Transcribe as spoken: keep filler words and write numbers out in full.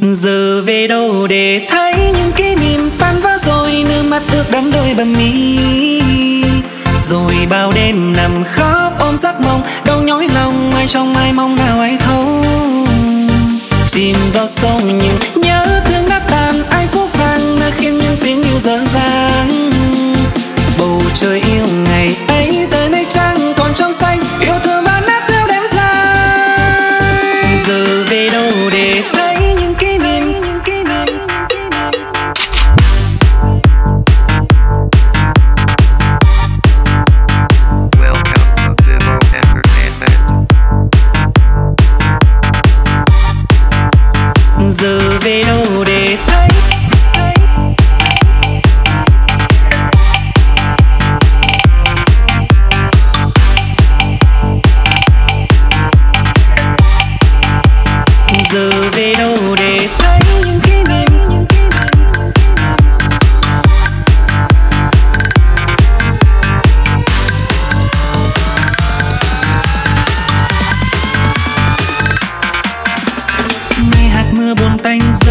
Giờ về đâu để thấy những kỷ niệm tan vỡ rồi, nước mắt ướt đẫm đôi bờ mi. Rồi bao đêm nằm khóc ôm giấc mộng, đau nhói lòng ai trong ai mong nào ai thấu. Chìm vào sông nhưng nhớ thương đã tàn, ai phũ phàng đã khiến những tiếng yêu dở dang. Bầu trời yêu ngày ấy giờ này chẳng còn trong xanh, yêu thương ban nát theo đêm dài. Giờ về đâu để thấy những kỷ niệm, những kỷ niệm, những kỷ niệm. Welcome to Vivo Entertainment. Giờ về đâu để thấy, thấy. Giờ về đâu để thấy những kỷ niệm, những kỷ niệm, những kỷ niệm. Nghe hạt mưa buồn tanh